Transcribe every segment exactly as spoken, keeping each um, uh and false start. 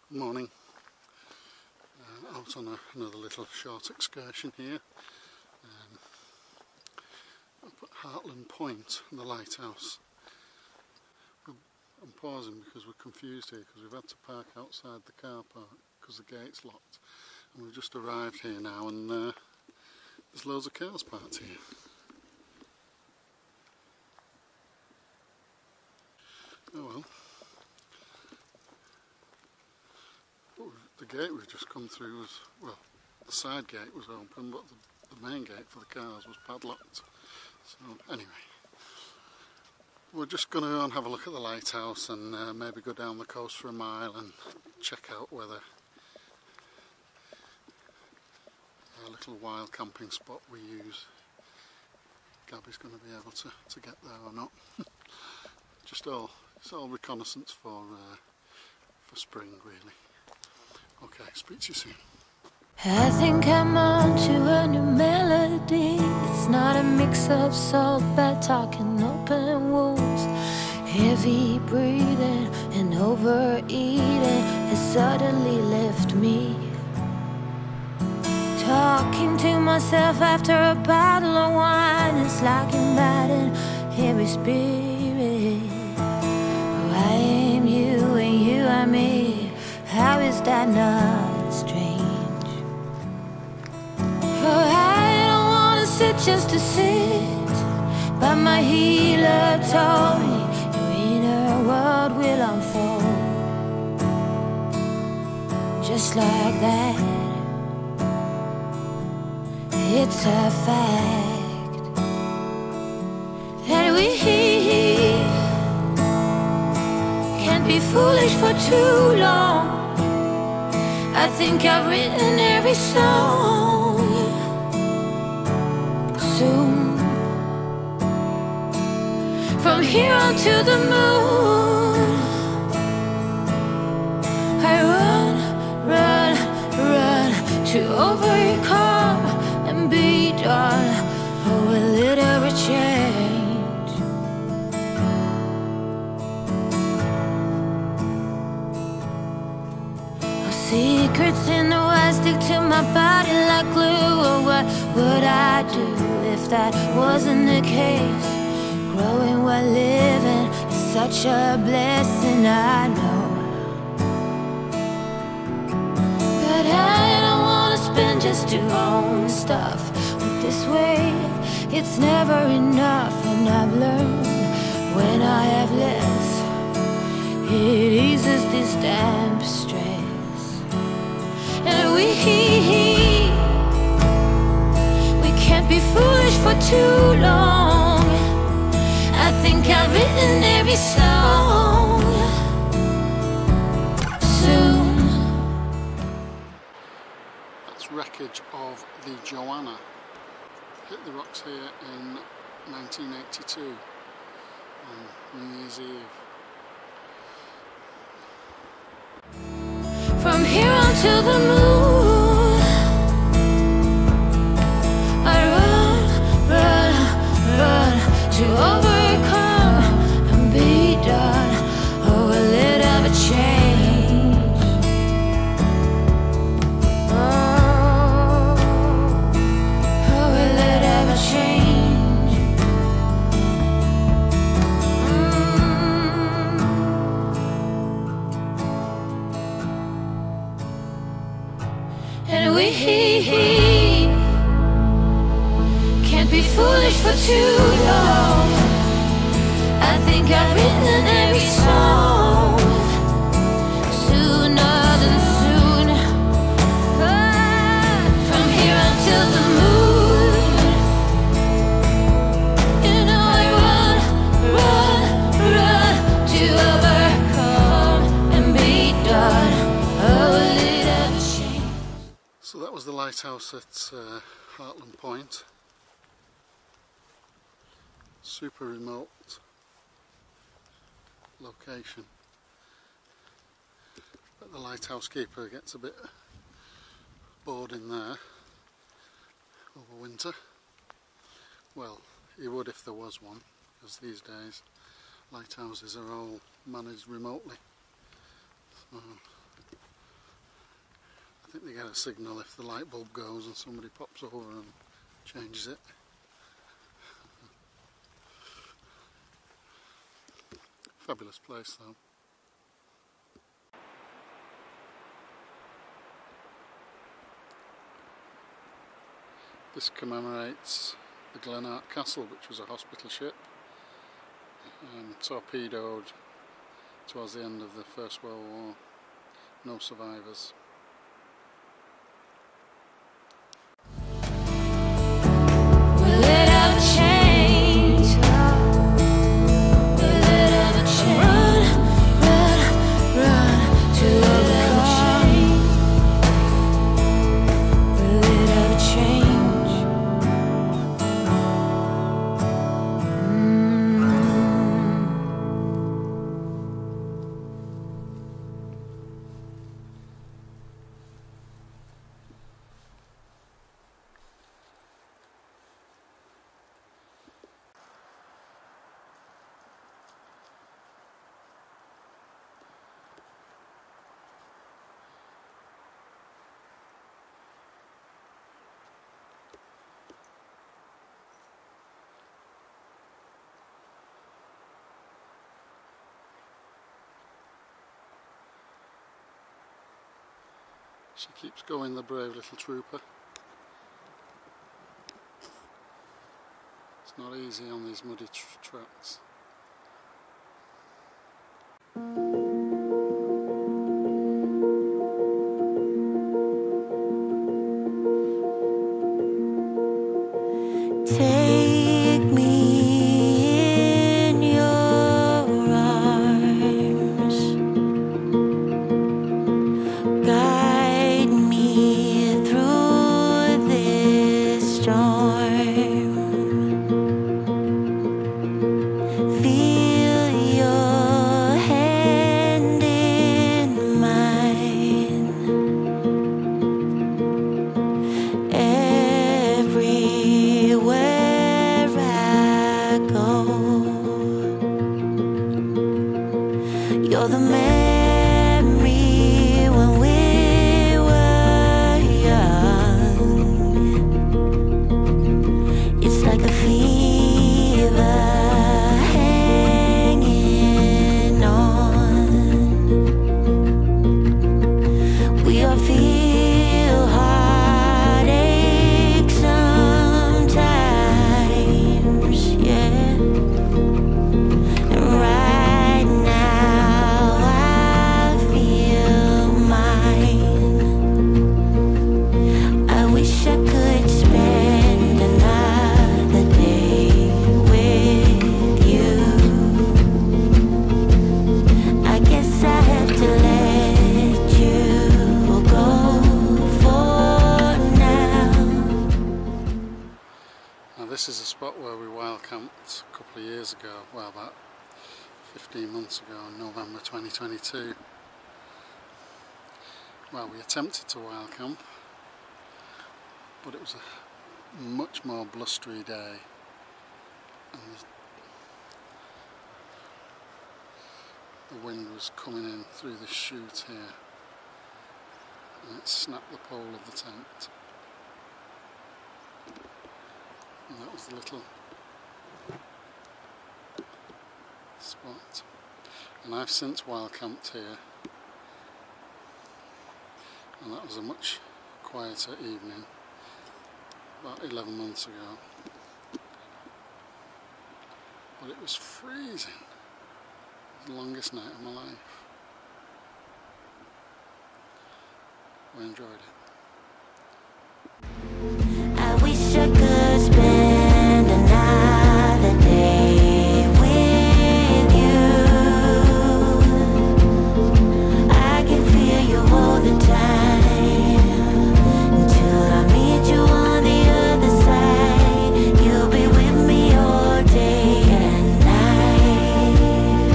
Morning. Uh, out on a, another little short excursion here. Um, up at Hartland Point, the lighthouse. I'm pausing because we're confused here because we've had to park outside the car park because the gate's locked. And we've just arrived here now and uh, there's loads of cars parked here. Oh well. The gate we've just come through was, well, the side gate was open, but the, the main gate for the cars was padlocked. So anyway, we're just going to go and have a look at the lighthouse and uh, maybe go down the coast for a mile and check out whether our little wild camping spot we use, Gabby's going to be able to, to get there or not. Just all, it's all reconnaissance for, uh, for spring really. Okay, speak to you soon. I think I'm on to a new melody. It's not a mix of soul, bad talking, open wounds. Heavy breathing and overeating has suddenly left me. Talking to myself after a bottle of wine is like inviting every spirit. Oh, I am you and you are me. How is that not strange? Oh, I don't want to sit just to sit, but my healer told me your inner world will unfold just like that. It's a fact that we can't be foolish for too long. I think I've written every song. Soon, from here on to the moon, I run, run, run to overcome and be done. Oh, a little change. Secrets in the way stick to my body like glue. Or what would I do if that wasn't the case? Growing while living is such a blessing, I know. But I don't want to spend just to own stuff. But this way, it's never enough. And I've learned when I have less, it eases this damp stress. And we, we can't be foolish for too long. I think I've written every song. Soon. That's wreckage of the Joanna. Hit the rocks here in nineteen eighty-two on New Year's Eve. From here on to the moon, I run, run, run to overcome and be done. Oh, a little bit change. Oh, oh, a little bit change. And we can't be foolish for too long. I think I've written every song. Sooner than soon, ah, from here until the moon. You know I run, run, run to overcome and be done. Oh, a little change. So that was the lighthouse at uh, Hartland Point. Super remote location. But the lighthouse keeper gets a bit bored in there over winter. Well, he would if there was one, because these days lighthouses are all managed remotely. So they get a signal if the light bulb goes and somebody pops over and changes it. Fabulous place though. This commemorates the Glenart Castle, which was a hospital ship, um, torpedoed towards the end of the First World War. No survivors. Will it ever change? Will it ever change? Run, run, run to it ever change? Will it ever change? She keeps going, the brave little trooper. It's not easy on these muddy tr tracks. Take me in your arms, guide me through this storm, feel your hand in mine, everywhere I go, you're the memory when we were young. It's like a fever hanging on. We all feel heartache sometimes, yeah. And right now I feel mine. I wish I could spend another day with you. I guess I have to let you go for now. Now this is a spot where we wild camped a couple of years ago, well about fifteen months ago in November twenty twenty-two. Well, we attempted to wild camp, but it was a much more blustery day, and the, the wind was coming in through this chute here, and it snapped the pole of the tent. And that was the little spot. And I've since wild camped here, and that was a much quieter evening, about eleven months ago. But it was freezing. It was the longest night of my life. We enjoyed it. I wish I could spend another day with you. I can feel you all the time until I meet you on the other side. You'll be with me all day and night.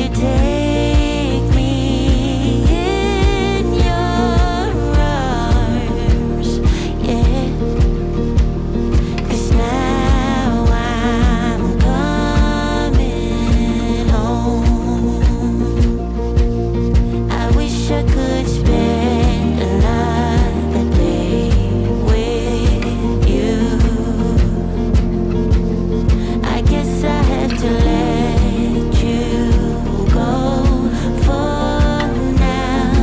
take me in your arms, yeah. 'Cause now I'm coming home. I wish I could spend another day with you. I guess I have to let you go for now.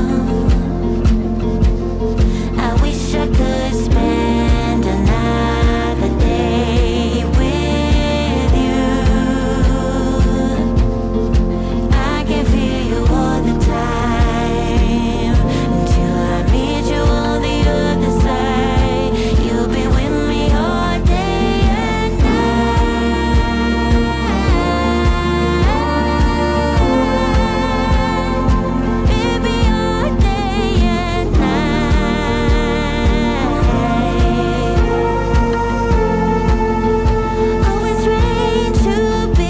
I wish I could spend another day with you. I can feel you all the time until I meet you on the other side. You'll be with me all day and night. Baby, all day and night. Always trained to be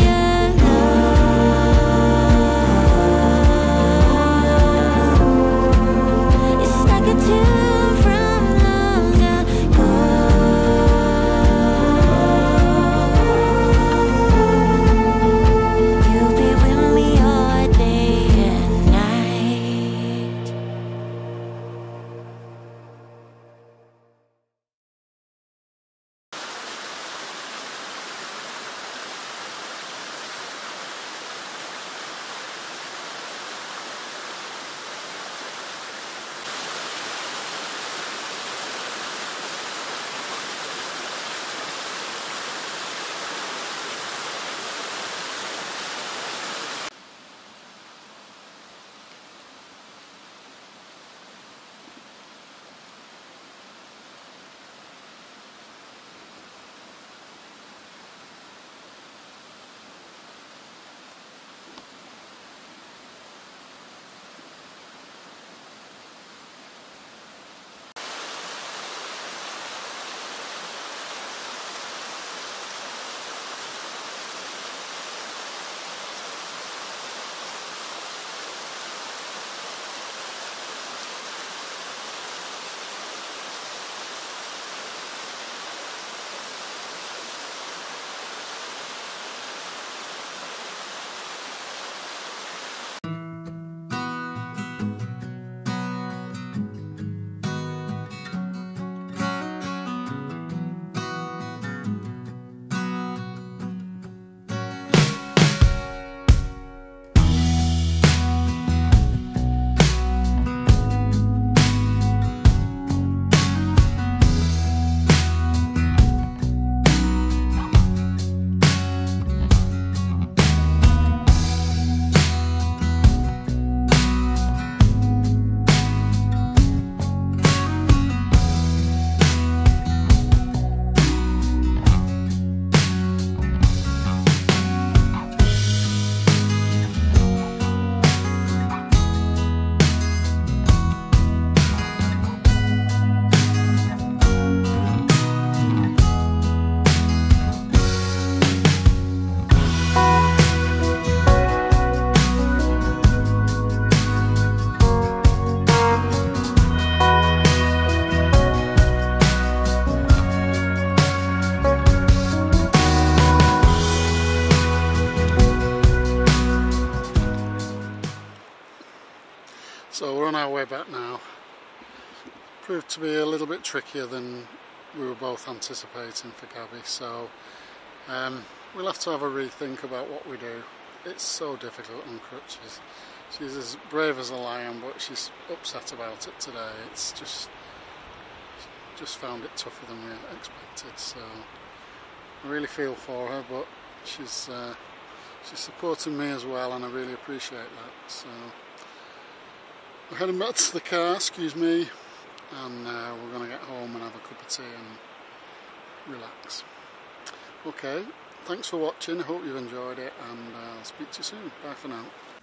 alone. It's like a tune from long ago. You'll be with me all day and night. So we're on our way back now. Proved to be a little bit trickier than we were both anticipating for Gabby, so um, we'll have to have a rethink about what we do. It's so difficult on crutches. She's as brave as a lion, but she's upset about it today. It's just just found it tougher than we expected, so I really feel for her, but she's uh, she's supporting me as well, and I really appreciate that. So we're heading back to the car, excuse me, and uh, we're going to get home and have a cup of tea and relax. Okay, thanks for watching, I hope you've enjoyed it, and uh, I'll speak to you soon. Bye for now.